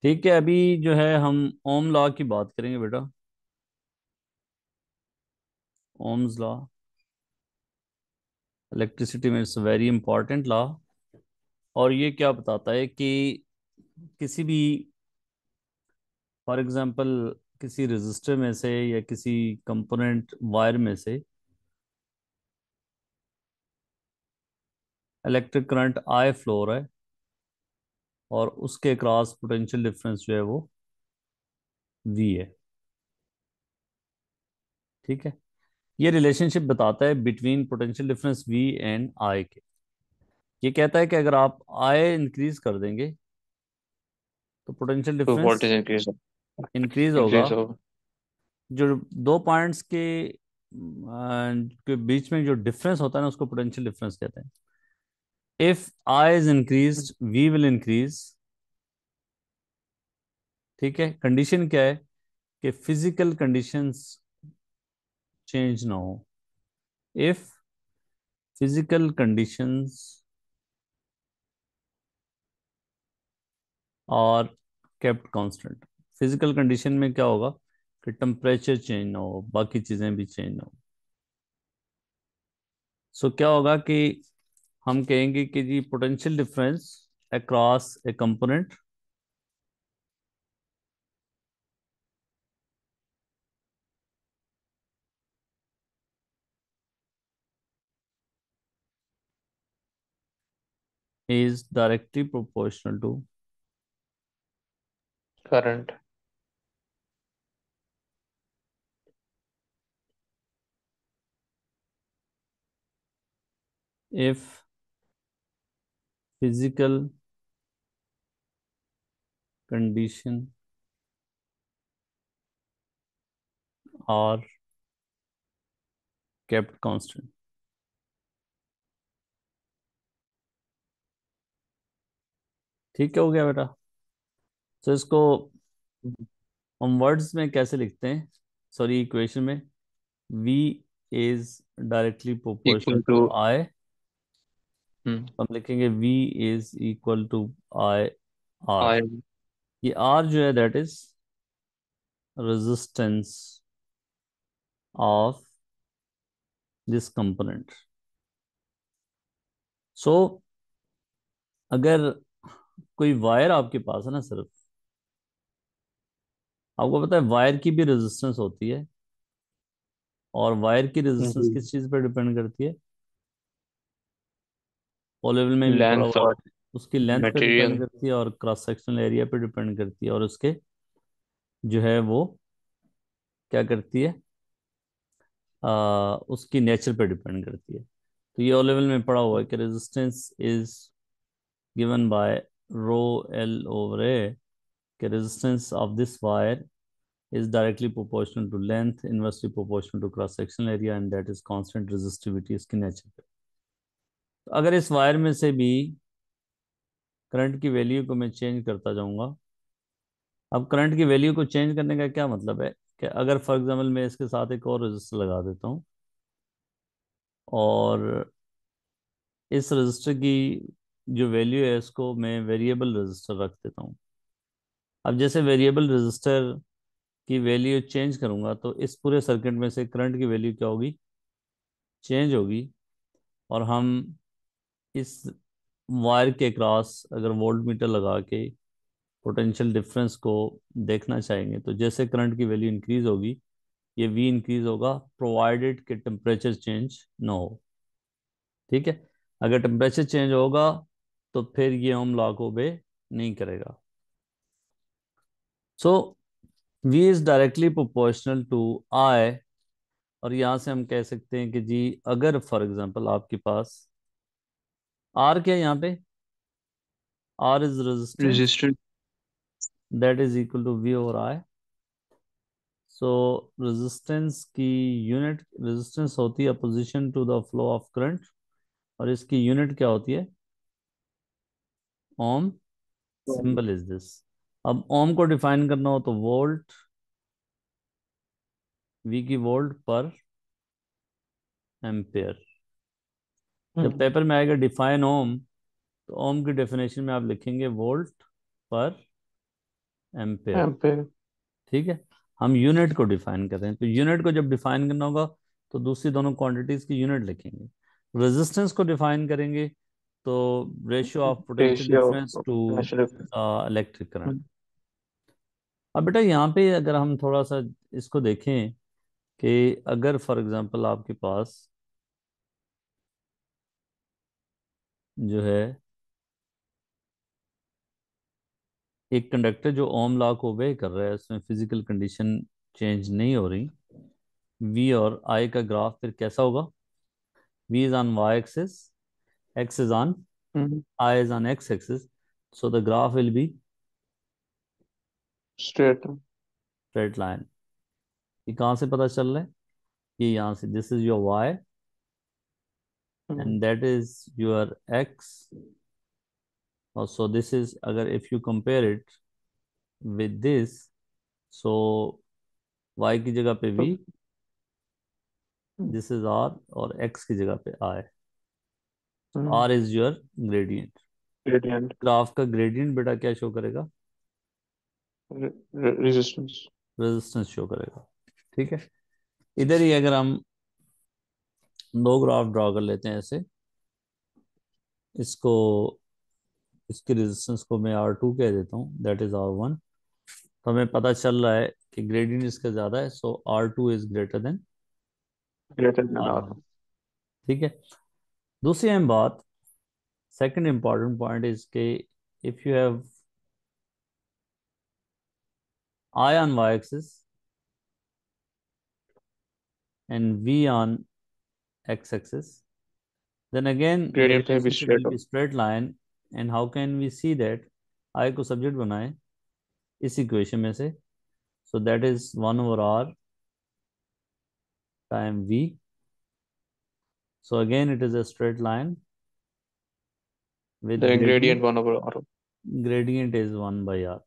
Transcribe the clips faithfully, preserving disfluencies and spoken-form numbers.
ठीक है, अभी जो है हम ओम लॉ की बात करेंगे बेटा। ओम्स लॉ, इलेक्ट्रिसिटी में इट्स वेरी इंपॉर्टेंट लॉ। और ये क्या बताता है कि किसी भी, फॉर एग्जांपल, किसी रेजिस्टर में से या किसी कंपोनेंट वायर में से इलेक्ट्रिक करंट आई फ्लो हो रहा है और उसके क्रॉस पोटेंशियल डिफरेंस जो है वो वी है। ठीक है, ये रिलेशनशिप बताता है between potential difference V and I के। ये कहता है कि अगर आप आई इंक्रीज कर देंगे तो पोटेंशियल तो डिफरेंस वोल्टेज इंक्रीज इंक्रीज होगा। इंक्रीज होगा। जो दो पॉइंट्स के अ, के बीच में जो डिफरेंस होता है ना, उसको पोटेंशियल डिफरेंस कहते हैं। If I is increase V will increase. ठीक है, कंडीशन क्या है कि फिजिकल कंडीशंस चेंज ना हो। If physical conditions are kept constant. Physical condition में क्या होगा कि टेम्परेचर चेंज ना हो, बाकी चीजें भी चेंज ना हो। सो क्या होगा कि हम कहेंगे कि जी potential difference across a component is directly proportional to current. if physical condition are kept constant। ठीक है, हो गया बेटा। तो इसको हम वर्ड्स में कैसे लिखते हैं, सॉरी इक्वेशन में। v is directly proportional equal to. to I। हम्म। हम लिखेंगे v is equal to I R। आई। ये R जो है that is resistance of this component. So अगर कोई वायर आपके पास है ना, सिर्फ आपको पता है वायर की भी रेजिस्टेंस होती है। और वायर की रेजिस्टेंस जी। किस चीज पर डिपेंड करती है? ओ लेवल में भी पढ़ा लेंथ हुआ और है। उसकी लेंथ पे डिपेंड मटेरियल। करती है और क्रॉस सेक्शनल एरिया पे डिपेंड करती है और उसके जो है वो क्या करती है, आ, उसकी नेचर पे डिपेंड करती है। तो ये ओ लेवल में पढ़ा हुआ है कि resistance is given by rho L over A, कि resistance of this wire is directly proportional to length, inversely proportional to cross sectional area, and that is constant resistivity इसकी नेचर पे। तो अगर इस वायर में से भी करंट की वैल्यू को मैं चेंज करता जाऊंगा। अब करंट की वैल्यू को चेंज करने का क्या मतलब है कि अगर फॉर एग्जांपल मैं इसके साथ एक और रजिस्टर लगा देता हूँ और इस रजिस्टर की जो वैल्यू है इसको मैं वेरिएबल रजिस्टर रख देता हूँ। अब जैसे वेरिएबल रजिस्टर की वैल्यू चेंज करूंगा तो इस पूरे सर्किट में से करंट की वैल्यू क्या होगी, चेंज होगी। और हम इस वायर के क्रॉस अगर वोल्ट मीटर लगा के पोटेंशियल डिफरेंस को देखना चाहेंगे तो जैसे करंट की वैल्यू इंक्रीज होगी ये वी इंक्रीज होगा, प्रोवाइडेड कि टेम्परेचर चेंज ना हो। ठीक है, अगर टेम्परेचर चेंज होगा तो फिर ये ओम लॉ को ओबे नहीं करेगा। So V is directly proportional to I. और यहां से हम कह सकते हैं कि जी अगर फॉर एग्जांपल आपके पास आर क्या है यहाँ पे, R is resistance resistance. That is equal to V over I. So resistance की यूनिट, रेजिस्टेंस होती है opposition to the flow of current और इसकी यूनिट क्या होती है, ओम। Symbol is this. अब ओम को डिफाइन करना हो तो वोल्ट, वी की वोल्ट पर एम्पेयर। जब पेपर में आएगा डिफाइन ओम तो ओम की डेफिनेशन में आप लिखेंगे वोल्ट पर एम्पेयर। एम्पेयर। ठीक है, हम यूनिट को डिफाइन कर रहे हैं, तो यूनिट को जब डिफाइन करना होगा तो दूसरी दोनों क्वांटिटीज की यूनिट लिखेंगे। रेजिस्टेंस को डिफाइन करेंगे तो ratio of potential ratio difference to natural. Electric current. अब बेटा यहाँ पे अगर हम थोड़ा सा इसको देखें कि अगर फॉर एग्जांपल आपके पास जो है एक कंडक्टर जो ओम लॉ को ओबे कर रहा है, उसमें फिजिकल कंडीशन चेंज नहीं हो रही, वी और आई का ग्राफ फिर कैसा होगा? V is on y axis, x is on, I is on x axis, so the graph will be straight. straight line। ये कहाँ से पता चल रहा है? ये यहाँ से, this is your y and that is your x, और so this is, अगर if you compare it with this, so y की जगह पे v, this is r, और x की जगह पे i। r is your gradient। Gradient. Graph का ग्रेडियंट बेटा क्या शो करेगा? रेजिस्टेंस। रेजिस्टेंस शो करेगा। ठीक है, इधर ही अगर हम दो ग्राफ ड्रॉ कर लेते हैं ऐसे, इसको, इसकी रेजिस्टेंस को मैं आर टू कह देता हूँ, दैट इज आर वन। तो हमें पता चल रहा है कि ग्रेडियंट इसका ज़्यादा है, so R two is greater than greater than R R. One. ठीक है, दूसरी अहम बात, सेकंड इंपॉर्टेंट पॉइंट इज के if you have I on Y axis and V on x axis, then again the gradient में भी relationship straight will हो। be straight line। and how can we see that? I को subject बनाए इस equation में से, so that is one over r time v, so again it is a straight line with then gradient, gradient one over R. gradient is one by r।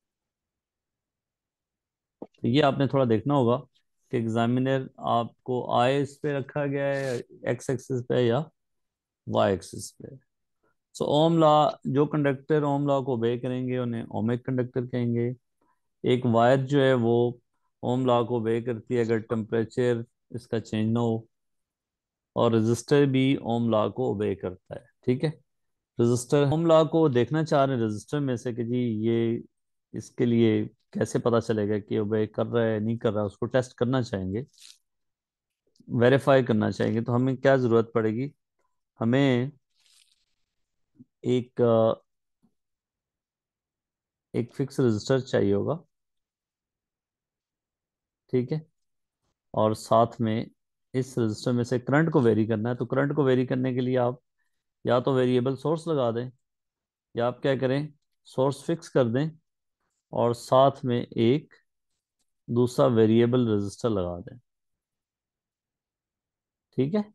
तो ये आपने थोड़ा देखना होगा कि एग्जामिनर आपको आई इस पे रखा गया है एक्स एक्सिस पे या वाई एक्सिस पे। सो ओम लॉ, जो कंडक्टर ओम लॉ को ओबे करेंगे उन्हें ओमिक कंडक्टर कहेंगे। एक वायर जो है वो ओम लॉ को ओबे करती है अगर टेम्परेचर इसका चेंज ना हो, और रेजिस्टर भी ओम लॉ को ओबे करता है। ठीक है, रजिस्टर ओम लॉ को देखना चाह रहे हैं रजिस्टर में से कि जी ये, इसके लिए कैसे पता चलेगा कि ओबे कर रहा है नहीं कर रहा है, उसको टेस्ट करना चाहेंगे, वेरीफाई करना चाहेंगे, तो हमें क्या ज़रूरत पड़ेगी? हमें एक अ, एक फिक्स रजिस्टर चाहिए होगा। ठीक है, और साथ में इस रजिस्टर में से करंट को वेरी करना है, तो करंट को वेरी करने के लिए आप या तो वेरिएबल सोर्स लगा दें, या आप क्या करें, सोर्स फिक्स कर दें और साथ में एक दूसरा वेरिएबल रजिस्टर लगा दें। ठीक है,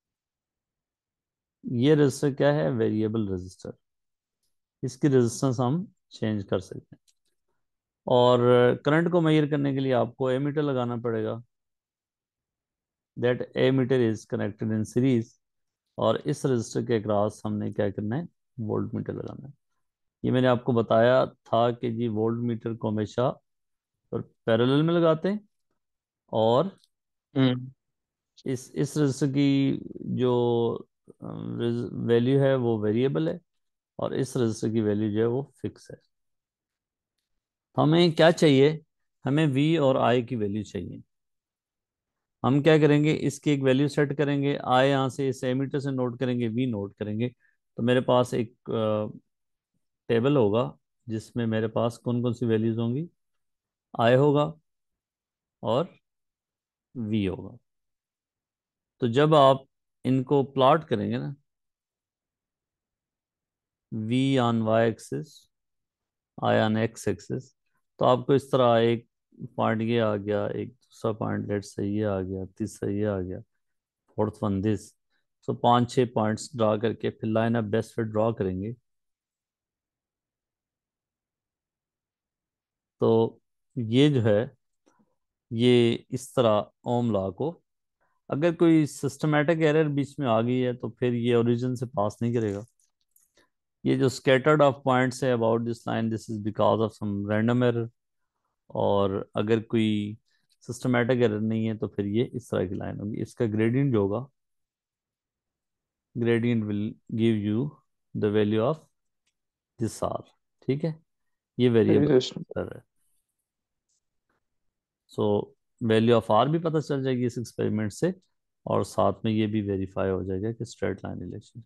ये रजिस्टर क्या है? Variable resistor. इसकी रेजिस्टेंस हम चेंज कर सकते हैं, और करंट को मेजर करने के लिए आपको एमीटर लगाना पड़ेगा, that ammeter is connected in series, और इस रजिस्टर के अक्रॉस हमने क्या करना है? वोल्ट मीटर लगाना है। ये मैंने आपको बताया था कि जी वोल्ट मीटर को हमेशा पैरेलल में लगाते हैं, और हम्म। इस इस रजिस्टर की जो वैल्यू है वो वेरिएबल है, और इस रजिस्टर की वैल्यू जो है वो फिक्स है। तो हमें क्या चाहिए? हमें V और I की वैल्यू चाहिए। हम क्या करेंगे, इसकी एक वैल्यू सेट करेंगे, I यहाँ से इस एमीटर से नोट करेंगे, V नोट करेंगे, तो मेरे पास एक टेबल होगा जिसमें मेरे पास कौन कौन सी वैल्यूज होंगी, I होगा और V होगा। तो जब आप इनको प्लॉट करेंगे ना, V on Y axis, I on X axis, तो आपको इस तरह एक पॉइंट ये आ गया, एक दूसरा पॉइंट लेट से ये आ गया, तीसरा ये आ गया, फोर्थ वन दिस, सो पांच छह पॉइंट्स ड्रा करके फिर line of best fit draw करेंगे। तो ये जो है, ये इस तरह ओम लॉ को, अगर कोई सिस्टमेटिक एरर बीच में आ गई है तो फिर ये ओरिजिन से पास नहीं करेगा। ये जो स्कैटर्ड ऑफ पॉइंट्स है about this line, this is because of some random error. और अगर कोई सिस्टमेटिक एरर नहीं है तो फिर ये इस तरह की लाइन होगी। इसका ग्रेडियंट जो होगा, gradient will give you the value of this R. ठीक है, ये सही वेरिएबल सिस्टम। है। सो वैल्यू ऑफ आर भी पता चल जाएगी इस एक्सपेरिमेंट से, और साथ में ये भी वेरीफाई हो जाएगा कि स्ट्रेट लाइन रिलेशन।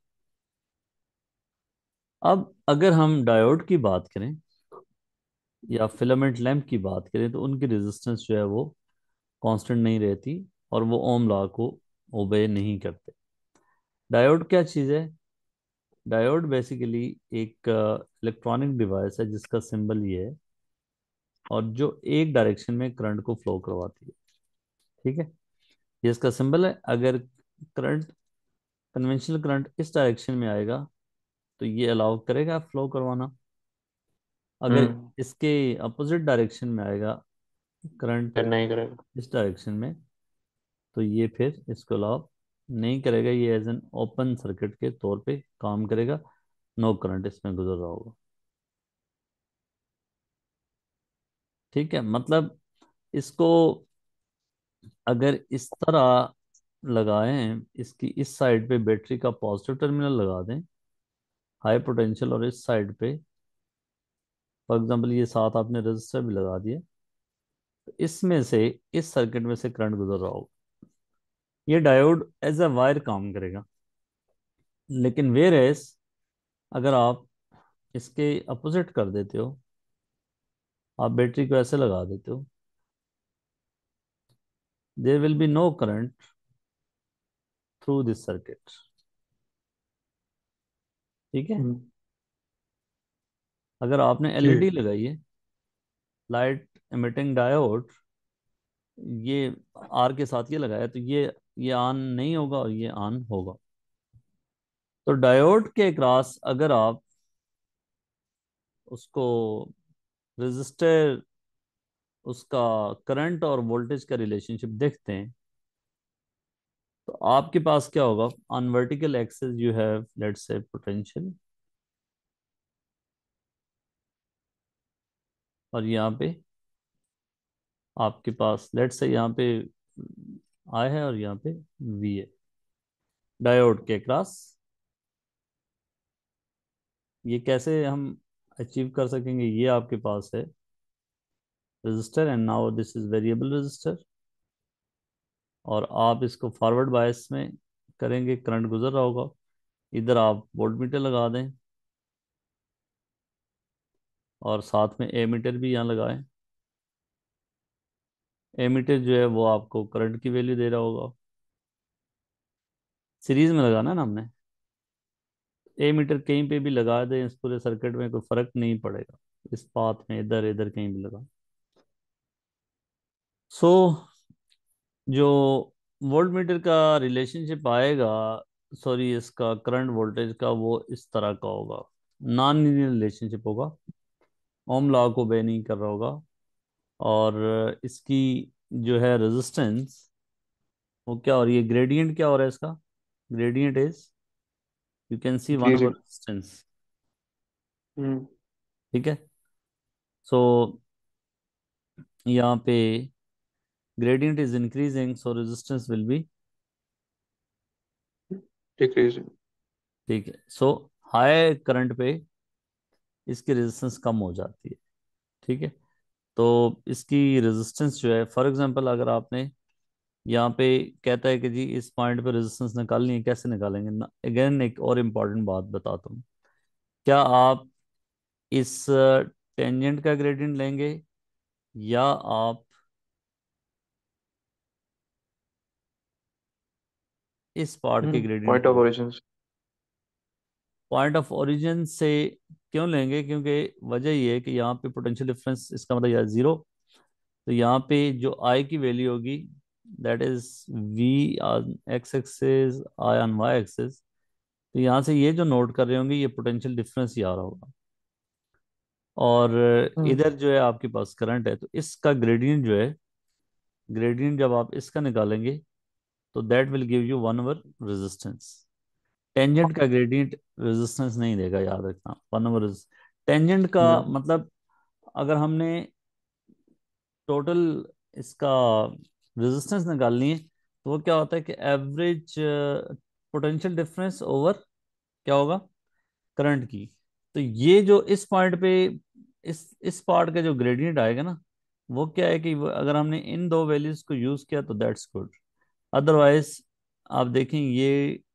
अब अगर हम डायोड की बात करें या फिलामेंट लैंप की बात करें तो उनकी रेजिस्टेंस जो है वो कांस्टेंट नहीं रहती, और वो ओम लॉ को ओबे नहीं करते। डायोड क्या चीज़ है? डायोड बेसिकली एक इलेक्ट्रॉनिक डिवाइस है जिसका सिंबल ये है, और जो एक डायरेक्शन में करंट को फ्लो करवाती है। ठीक है, ये इसका सिंबल है। अगर करंट, कन्वेंशनल करंट इस डायरेक्शन में आएगा तो ये अलाउ करेगा फ्लो करवाना। अगर हम्म। इसके अपोजिट डायरेक्शन में आएगा करंट, फिर नहीं करेगा। इस डायरेक्शन में, तो ये फिर इसको अलाउ नहीं करेगा। ये एज एन ओपन सर्किट के तौर पे काम करेगा, नो करंट इसमें गुजर रहा होगा। ठीक है, मतलब इसको अगर इस तरह लगाएं, इसकी इस साइड पे बैटरी का पॉजिटिव टर्मिनल लगा दें हाई पोटेंशियल, और इस साइड पे फॉर एग्जांपल ये साथ आपने रजिस्टर भी लगा दिया, तो इसमें से, इस सर्किट में से करंट गुजर रहा होगा। ये डायोड एज अ वायर काम करेगा। लेकिन वेयर एज अगर आप इसके अपोजिट कर देते हो, आप बैटरी को ऐसे लगा देते हो, there will be no current through this circuit. ठीक है, हम्म। अगर आपने जी। एलईडी लगाई है, लाइट एमिटिंग डायोड, ये आर के साथ ये लगाया, तो ये ये ऑन नहीं होगा और ये ऑन होगा। तो डायोड के क्रॉस अगर आप उसको रेजिस्टर, उसका करंट और वोल्टेज का रिलेशनशिप देखते हैं, तो आपके पास क्या होगा? On vertical axis you have let's say potential, और यहाँ पे आपके पास लेट्स से यहाँ पे आई है, और यहाँ पे वी है। डायोड के क्रॉस ये कैसे हम अचीव कर सकेंगे? ये आपके पास है resistor, and now this is variable resistor, और आप इसको फॉरवर्ड बायस में करेंगे, करंट गुजर रहा होगा। इधर आप वोल्ट मीटर लगा दें, और साथ में ए मीटर भी यहाँ लगाएं। ए मीटर जो है वो आपको करंट की वैल्यू दे रहा होगा। सीरीज में लगाना है ना हमने। ए मीटर कहीं पे भी लगा दें इस पूरे सर्किट में, कोई फर्क नहीं पड़ेगा, इस पाथ में इधर इधर कहीं भी लगा। सो जो वोल्ट मीटर का रिलेशनशिप आएगा, सॉरी इसका करंट वोल्टेज का, वो इस तरह का होगा, नॉन लीनियर रिलेशनशिप होगा, ओम लॉ को बे नहीं कर रहा होगा। और इसकी जो है रेजिस्टेंस, वो क्या हो रही है? ग्रेडियंट क्या हो रहा है इसका? Gradient is, you can see one over increasing. Resistance. Hmm. ठीक है, सो यहाँ पे gradient is increasing, so resistance will be, decreasing. ठीक है, सो हाई करंट पे इसकी रेजिस्टेंस कम हो जाती है। ठीक है, तो इसकी रेजिस्टेंस जो है, फॉर एग्जांपल अगर आपने यहाँ पे कहता है कि जी इस पॉइंट पे रेजिस्टेंस निकालनी है, कैसे निकालेंगे ना? अगेन एक और इम्पॉर्टेंट बात बताता हूँ। क्या आप इस टेंजेंट का ग्रेडियंट लेंगे, या आप इस पार्ट के हम्म। ग्रेडियंट पॉइंट को ऑफ लेंगे? ओरिजिन। पॉइंट ऑफ ओरिजिन से क्यों लेंगे? क्योंकि वजह ये है कि यहाँ पे पोटेंशियल डिफरेंस, इसका मतलब यार जीरो, तो यहाँ पे जो आई की वैल्यू होगी, that is V on X axis, I on Y axis, तो यहाँ से ये जो नोट कर रहे होंगे ये पोटेंशियल डिफरेंस ही आ रहा होगा। और हम्म। इधर जो है आपके पास करंट है, तो इसका ग्रेडियंट जो है, ग्रेडियंट जब आप इसका निकालेंगे तो that will give you one over resistance. Tangent का ग्रेडियंट रेजिस्टेंस नहीं देगा, याद रखना। वन ओवर टेंजेंट का हम्म मतलब, अगर हमने टोटल इसका रेजिस्टेंस निकालनी है तो वो क्या होता है कि एवरेज पोटेंशियल डिफरेंस ओवर क्या होगा, करंट की। तो ये जो इस पॉइंट पे, इस इस पार्ट का जो ग्रेडियंट आएगा ना, वो क्या है कि वो अगर हमने इन दो वैल्यूज को यूज किया तो दैट्स गुड। अदरवाइज आप देखें ये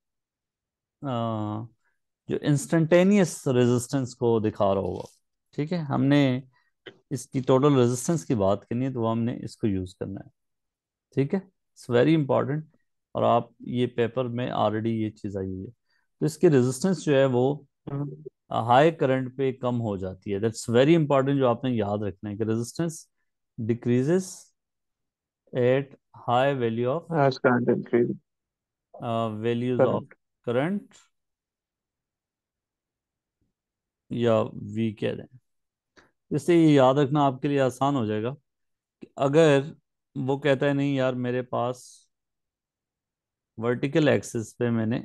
अ, जो इंस्टेंटेनियस रेजिस्टेंस को दिखा रहा होगा। ठीक है, हमने इसकी टोटल रेजिस्टेंस की बात करनी है तो वो हमने इसको यूज करना है। ठीक है, इट्स वेरी इंपॉर्टेंट। और आप ये पेपर में ऑलरेडी ये चीज़ आई हुई है। तो इसकी रेजिस्टेंस जो है वो हम्म, हाई करंट पे कम हो जाती है। दैट्स वेरी इंपॉर्टेंट, जो आपने याद रखना है कि resistance decreases at high value of as current increase values of current। Current, या वी कह दें। इससे ये याद रखना आपके लिए आसान हो जाएगा कि अगर वो कहता है नहीं यार मेरे पास वर्टिकल एक्सिस पे मैंने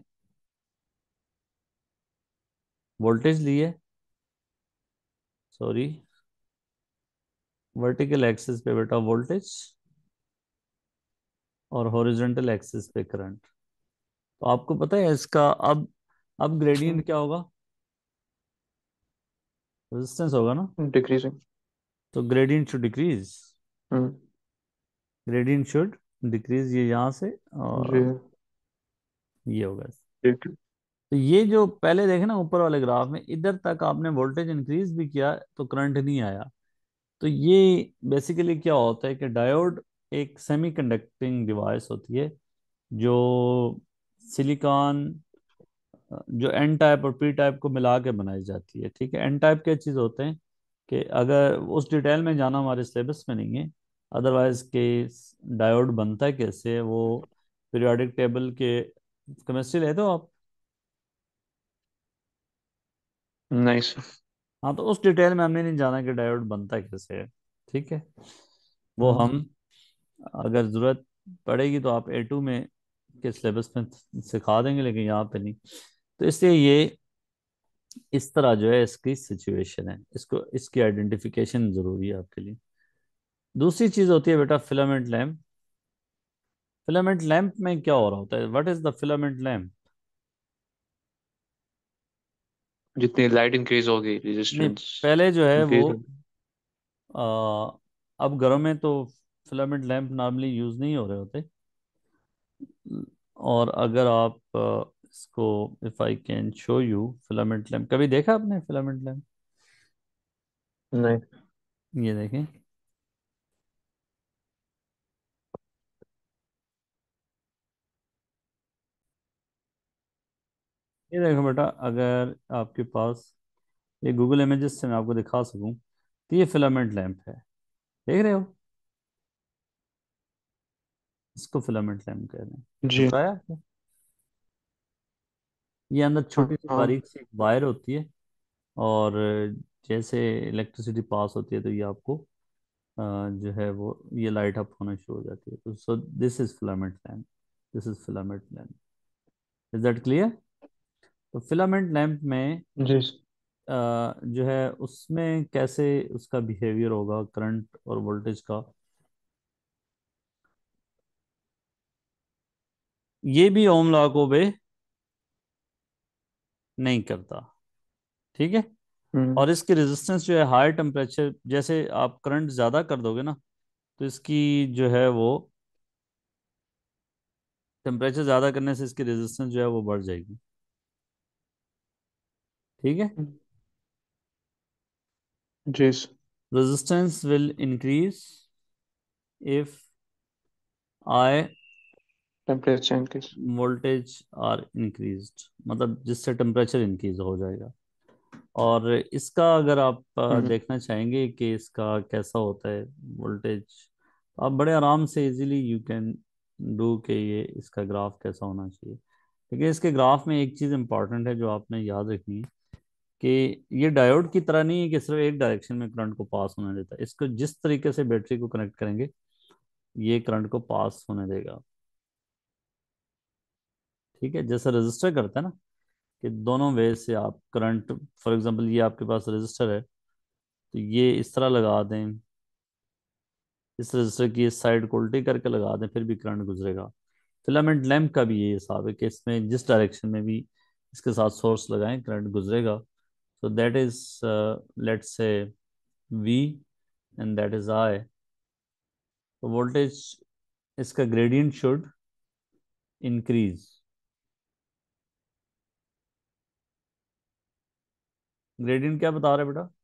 वोल्टेज ली है, सॉरी, वर्टिकल एक्सिस पे बेटा वोल्टेज, और हॉरिजॉन्टल एक्सिस पे करंट। तो आपको पता है इसका अब अब ग्रेडियंट क्या होगा, रेजिस्टेंस होगा ना। डिक्रीजिंग। तो gradient should decrease, hmm gradient should decrease, ये यहाँ से जी। और ये होगा। ठीक। तो ये जो पहले देखे ना ऊपर वाले ग्राफ में, इधर तक आपने वोल्टेज इंक्रीज भी किया तो करंट नहीं आया। तो ये बेसिकली क्या होता है कि डायोड एक सेमीकंडक्टिंग डिवाइस होती है, जो सिलिकॉन, जो एन टाइप और पी टाइप को मिला के बनाई जाती है। ठीक है, एन टाइप क्या चीज़ होते हैं कि अगर उस डिटेल में जाना हमारे सिलेबस में नहीं है, अदरवाइज के डायोड बनता है कैसे वो पीरियोडिक टेबल के, केमिस्ट्री लेते हो आप। नाइस। हाँ, तो उस डिटेल में हमने नहीं जाना कि डायोड बनता कैसे है। ठीक है, वो हम्म हम अगर ज़रूरत पड़ेगी तो आप ए टू में के सिलेबस में सिखा देंगे, लेकिन यहाँ पे नहीं। तो इसलिए ये इस तरह जो है इसकी सिचुएशन है, इसको इसकी आइडेंटिफिकेशन ज़रूरी है आपके लिए। दूसरी चीज़ होती है बेटा फिलामेंट लैंप। फिलामेंट लैंप में क्या हो रहा होता है, what is the filament lamp. जितनी लाइट इंक्रीज होगी नहीं, रेजिस्टेंस पहले जो है वो इंक्रीज होगी। आ, अब घरों में तो फिलामेंट लैंप नॉर्मली यूज़ नहीं हो रहे होते। और अगर आप अ, इसको, if I can show you filament lamp, कभी देखा आपने फिलामेंट लैंप। नहीं। ये देखें, ये देखो बेटा, अगर आपके पास ये गूगल इमेजेस से मैं आपको दिखा सकूं तो ये फिलामेंट लैंप है, देख रहे हो। इसको फिलामेंट लैंप कह रहे हैं। जी। नजर आया आपको, ये अंदर हाँ छोटी सी हाँ। बारीक सी एक वायर होती है, और जैसे इलेक्ट्रिसिटी पास होती है तो ये आपको अ, जो है वो ये लाइट अप होना शुरू हो जाती है। तो so this is filament lamp, this is filament lamp. Is that clear. तो फिलामेंट लैंप में जी। अ, जो है उसमें कैसे उसका बिहेवियर होगा करंट और वोल्टेज का, ये भी ओम लॉ को बे नहीं करता। ठीक है, हम्म और इसकी रेजिस्टेंस जो है हाई टेम्परेचर, जैसे आप करंट ज़्यादा कर दोगे ना तो इसकी जो है वो टेम्परेचर ज़्यादा करने से इसकी रेजिस्टेंस जो है वो बढ़ जाएगी। ठीक है, जी। Resistance will increase if I temperature increase. Voltage are increased, मतलब जिससे टेम्परेचर इंक्रीज हो जाएगा। और इसका अगर आप अ, हम्म देखना चाहेंगे कि इसका कैसा होता है वोल्टेज, आप बड़े आराम से इजीली यू कैन डू के ये इसका ग्राफ कैसा होना चाहिए। देखिए, इसके ग्राफ में एक चीज़ इंपॉर्टेंट है जो आपने याद रखनी है कि ये डायोड की तरह नहीं है कि सिर्फ एक डायरेक्शन में करंट को पास होने देता है। इसको जिस तरीके से बैटरी को कनेक्ट करेंगे ये करंट को पास होने देगा। ठीक है, जैसे रजिस्टर करता है ना, कि दोनों वे से आप करंट, फॉर एग्जांपल ये आपके पास रजिस्टर है, तो ये इस तरह लगा दें, इस रजिस्टर की इस साइड को उल्टी करके लगा दें, फिर भी करंट गुजरेगा। फिलामेंट लैंप का भी ये हिसाब है कि इसमें जिस डायरेक्शन में भी इसके साथ सोर्स लगाएं करंट गुजरेगा। So that is, let's say V and that is I. तो वोल्टेज, इसका ग्रेडियंट शुड इंक्रीज। ग्रेडियंट क्या बता रहे बेटा?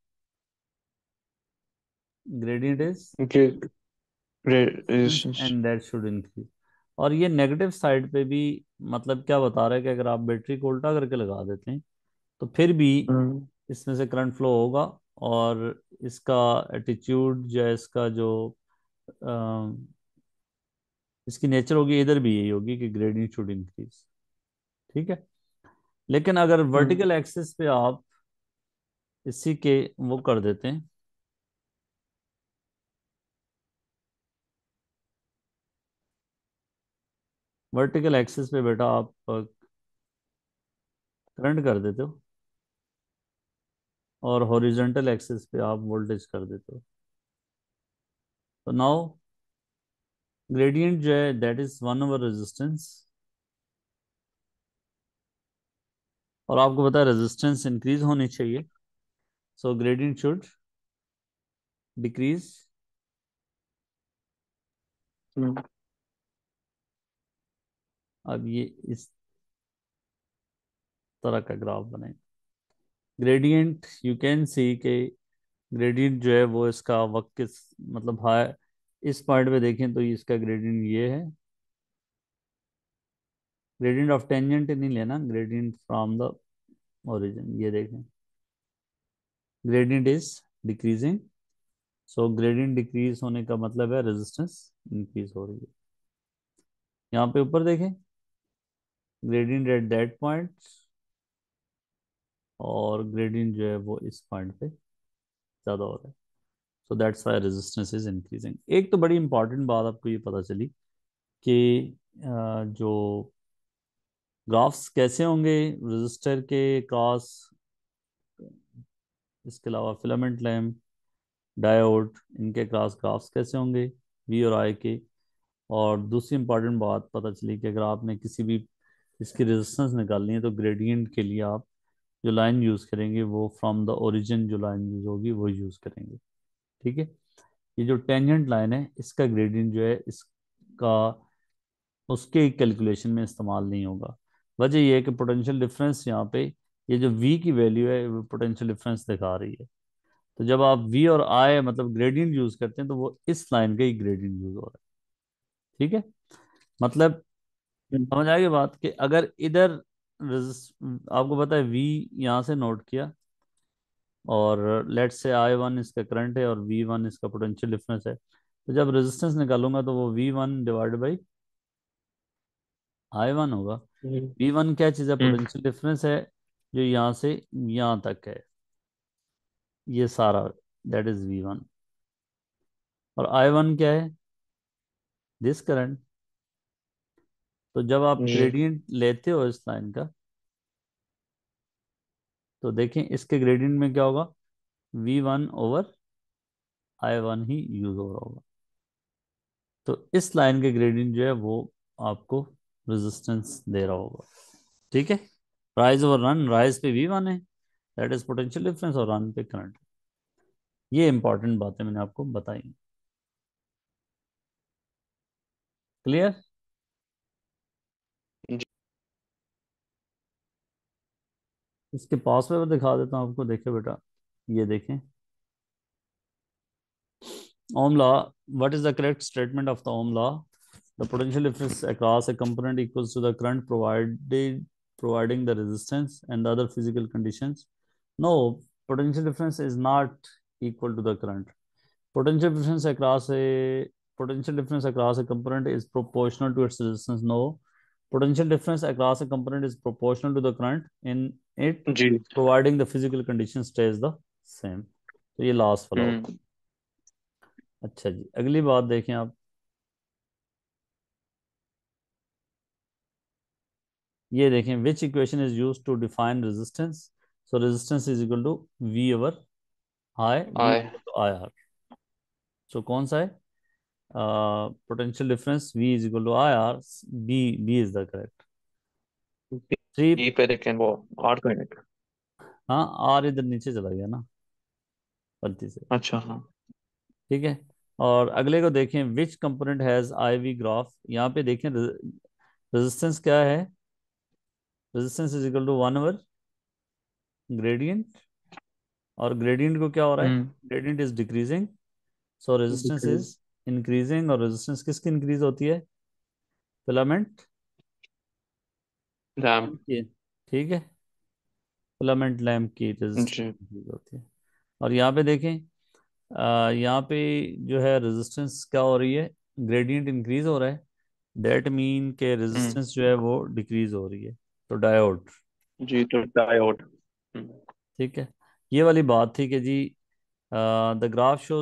Gradient is okay, resistance. And that should increase. और ये नेगेटिव साइड पे भी, मतलब क्या बता रहा है कि अगर आप बैटरी को उल्टा करके लगा देते हैं तो फिर भी हम्म इसमें से करंट फ्लो होगा। और इसका एटीट्यूड या इसका जो अ, इसकी नेचर होगी, इधर भी यही होगी कि ग्रेडियंट शुड इंक्रीज। ठीक है। लेकिन अगर हम्म वर्टिकल एक्सिस पे आप इसी के वो कर देते हैं, वर्टिकल एक्सिस पे बेटा आप करंट कर देते हो, और हॉरिजॉन्टल एक्सिस पे आप वोल्टेज कर देते हो, तो नाउ ग्रेडियंट जो है that is one over resistance. और आपको पता है रेजिस्टेंस इंक्रीज होनी चाहिए, so gradient should decrease. Hmm अब ये इस तरह का ग्राफ बने, ग्रेडियंट यू कैन सी के ग्रेडियंट जो है वो इसका वक्त किस, मतलब हाई, इस पॉइंट पे देखें तो इसका ग्रेडियंट ये है। ग्रेडियंट ऑफ टेंजेंट नहीं लेना, ग्रेडियंट फ्रॉम द ओरिजिन, ये देखें gradient is decreasing. So gradient decrease होने का मतलब है रेजिस्टेंस इंक्रीज हो रही है। यहाँ पे ऊपर देखें ग्रेडियंट एट दैट पॉइंट, और ग्रेडियंट जो है वो इस पॉइंट पे ज़्यादा हो रहा है। So that's why resistance is increasing. एक तो बड़ी इंपॉर्टेंट बात आपको ये पता चली कि अ, जो ग्राफ्स कैसे होंगे रजिस्टर के क्रॉस, इसके अलावा फिलामेंट लैम्प, डायोड, इनके क्रॉस ग्राफ्स कैसे होंगे, वी और आई के। और दूसरी इंपॉर्टेंट बात पता चली कि अगर आपने किसी भी इसकी रेजिस्टेंस निकालनी है तो ग्रेडियंट के लिए आप जो लाइन यूज़ करेंगे वो फ्रॉम द ओरिजिन, जो लाइन यूज़ होगी वो यूज़ करेंगे। ठीक है। ये जो टेंजेंट लाइन है इसका ग्रेडियंट जो है इसका उसके कैलकुलेशन में इस्तेमाल नहीं होगा। वजह यह है कि पोटेंशियल डिफरेंस यहाँ पे, ये जो v की वैल्यू है वो पोटेंशियल डिफरेंस दिखा रही है। तो जब आप v और i मतलब ग्रेडियंट यूज करते हैं तो वो इस लाइन का ही ग्रेडियंट यूज हो रहा है। ठीक है। मतलब हम्म समझ आएगी बात कि अगर इधर रेजिस्ट- आपको पता है v यहाँ से नोट किया, और लेट से आई वन इसका करंट है और वी वन इसका पोटेंशियल डिफरेंस है, तो जब रेजिस्टेंस निकालूंगा तो वो V one divide by I one होगा। हम्म वी वन क्या चीज़ है? हम्म, पोटेंशियल डिफरेंस है जो यहाँ से यहाँ तक है, ये सारा, दैट इज वी वन। और आई वन क्या है? This current. तो जब आप जी। ग्रेडियंट लेते हो इस लाइन का, तो देखें इसके ग्रेडियंट में क्या होगा, V one over I one ही यूज हो रहा होगा। तो इस लाइन के ग्रेडियंट जो है वो आपको रेजिस्टेंस दे रहा होगा। ठीक है। राइज ओवर रन, राइज पे वी वन है, दैट इज पोटेंशियल डिफरेंस, और रन पे करंट। ये इंपॉर्टेंट बातें मैंने आपको बताई। क्लियर? जी। इसके पास में मैं दिखा देता हूँ आपको, देखे बेटा, ये देखें Ohm law. What is the correct statement of the Ohm law? The potential difference across a component equals to the current provided providing the resistance and the other physical conditions. No, potential difference is not equal to the current. Potential difference across a potential difference across a component is proportional to its resistance. No, potential difference across a component is proportional to the current in it, जी। providing the physical condition stays the same. तो ये last follow हम्म होगा। अच्छा जी, अगली बात देखें आप। ये देखें, which equation is use to define resistance? So resistance is equal to V over I, V I. Equal to I R. So कौन सा है? Potential difference V is equal to I R. B, B is the correct. Three. B पे देखें वो are का unit. हाँ, are इधर नीचे चला गया ना गलती से। अच्छा हाँ। ठीक है। और अगले को देखें, which component has I V graph? यहाँ पे देखें रेजिस्टेंस क्या है? Resistance is equal to one over gradient. और ग्रेडियंट को क्या हो रहा है? Hmm. Gradient is decreasing, so resistance decrease. Is increasing. और रेजिस्टेंस किसकी इंक्रीज होती है? Filament lamp. की। ठीक है, फिलामेंट लैम्प की रेजिस्टेंस जी। इंक्रीज होती है। और यहाँ पे देखें, अ, यहाँ पे जो है रेजिस्टेंस क्या हो रही है? ग्रेडियंट इंक्रीज हो रहा है। दैट मीन के हम्म। रेजिस्टेंस जो है वो डिक्रीज हो रही है। तो डायोड। जी तो डायोड। हम्म। ठीक है। ये वाली बात थी कि जी द ग्राफ शो